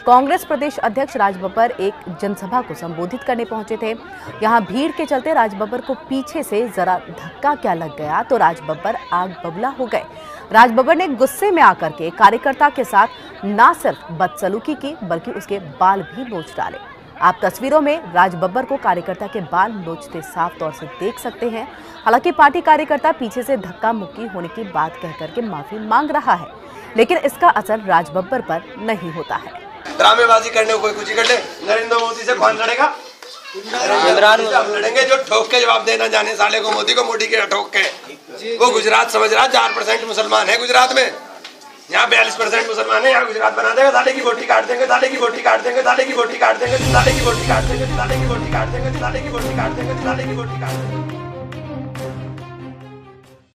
कांग्रेस प्रदेश अध्यक्ष राज बब्बर एक जनसभा को संबोधित करने पहुंचे थे। यहां भीड़ के चलते राज बब्बर को पीछे से जरा धक्का क्या लग गया तो राज बब्बर आग बबूला हो गए। राज बब्बर ने गुस्से में आकर के कार्यकर्ता के साथ न सिर्फ बदसलूकी की बल्कि उसके बाल भी नोच डाले। आप तस्वीरों में राज बब्बर को कार्यकर्ता के बाल नोचते साफ तौर से देख सकते हैं। हालांकि पार्टी कार्यकर्ता पीछे से धक्का मुक्की होने की बात कहकर के माफी मांग रहा है, लेकिन इसका असर राज बब्बर पर नहीं होता है। ड्रामेबाजी करने को कोई कुछ कर ले, नरेंद्र मोदी से कौन लड़ेगा? हम लड़ेंगे जो ठोक के जवाब देना जाने साले को, मोदी को मोदी के ठोक के। वो गुजरात समझ रहा 4% मुसलमान है गुजरात में, यहाँ 42% मुसलमान है। यहाँ गुजरात बना देगा, साले की बोटी काट देंगे, साले की बोटी काट देंगे, साले की बोटी काट देंगे, साले की बोटी काट देंगे, साले की बोटी काट देंगे, साले की बोटी काट देंगे, साले की बोटी काट देंगे।